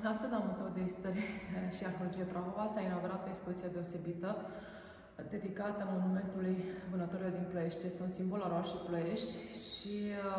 Astăzi, la Muzeul de Istorie și Arheologie Prahova s-a inaugurat o expoziție deosebită dedicată monumentului vânătorilor din Ploiești. Este un simbol al orașului Ploiești și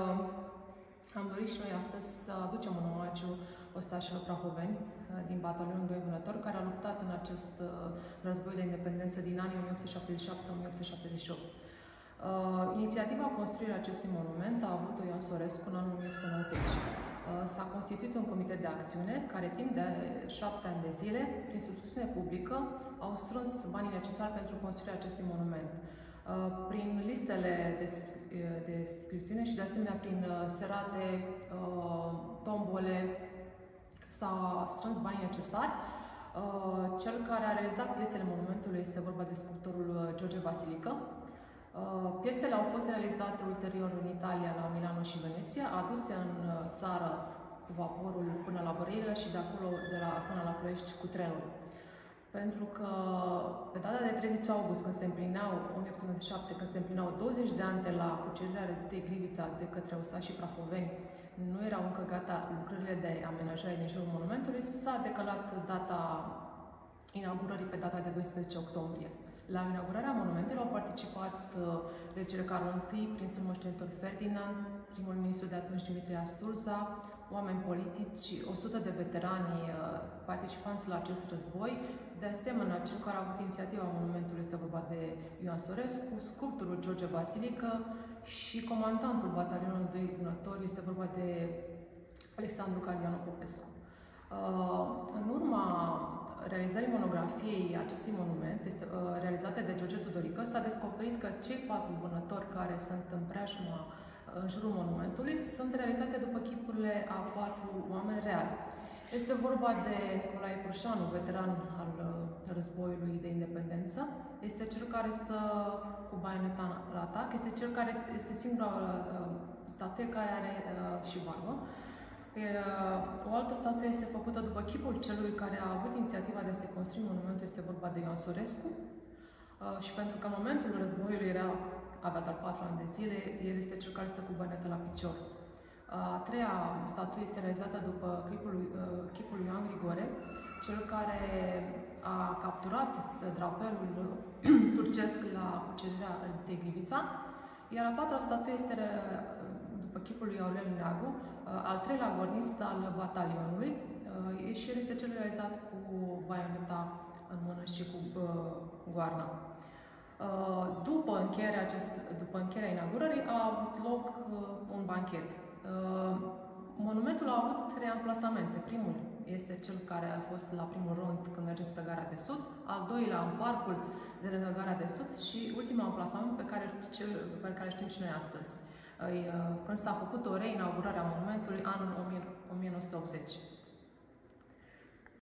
am dorit și noi astăzi să aducem un omagiu ostașilor prahoveni din batalionul 2 vânători care a luptat în acest război de independență din anii 1877-1878. Inițiativa construirii acestui monument a avut-o Ioan Sorescu în anul 1890. S-a constituit un comitet de acțiune care timp de 7 ani de zile, prin subscripțiune publică, au strâns banii necesari pentru construirea acestui monument. Prin listele de subscripțiune și de asemenea prin serate, tombole, s-a strâns banii necesari. Cel care a realizat piesele monumentului este vorba de sculptorul George Vasilică. Piesele au fost realizate ulterior în Italia, la Milano și Veneția, aduse în țară cu vaporul până la Brăila și de acolo până la Ploiești cu trenul. Pentru că pe data de 30 august, când se împlineau 1897, când se împlineau 20 de ani de la cucerirea de Grivița de către ostașii prahoveni, nu erau încă gata lucrările de amenajare din jurul monumentului, s-a decalat data inaugurării pe data de 12 octombrie. La inaugurarea monumentelor au participat regele Carol I, prințul moștenitor Ferdinand, primul ministru de atunci Dimitrie Asturza, oameni politici, 100 de veterani participanți la acest război. De asemenea, cel care a avut inițiativa monumentului este vorba de Ioan Sorescu, sculptorul George Vasilică și comandantul batalionului 2 vânători este vorba de Alexandru Cardianu Popescu. În urma realizării monografiei acestui monument, realizate de George Tudorică, s-a descoperit că cei 4 vânători care sunt în preajma în jurul monumentului sunt realizate după chipurile a 4 oameni reali. Este vorba de Nicolae Prușanu, veteran al războiului de independență. Este cel care stă cu baioneta la atac. Este cel care este singura statuie care are și barbă. O altă statuie este făcută după chipul celui care a avut inițiativa de a se construi monumentul, este vorba de Ioan Sorescu. Și pentru că în momentul războiului avea doar 4 ani de zile, el este cel care stă cu baioneta la picior. A treia statuie este realizată după chipul lui Ioan Grigore, cel care a capturat drapelul turcesc la cucerirea de Grivița. Iar a patra statuie este după chipul lui Aurel Neagu, al treilea gornist al batalionului, și el este cel realizat cu baioneta în mână și cu goarna. După încheierea inaugurării a avut loc un banchet. Monumentul a avut 3 amplasamente. Primul este cel care a fost la primul rând când mergem spre Gara de Sud, al doilea în parcul de lângă Gara de Sud și ultimul amplasament pe care știm și noi astăzi, când s-a făcut o reinaugurare a monumentului anul 1980.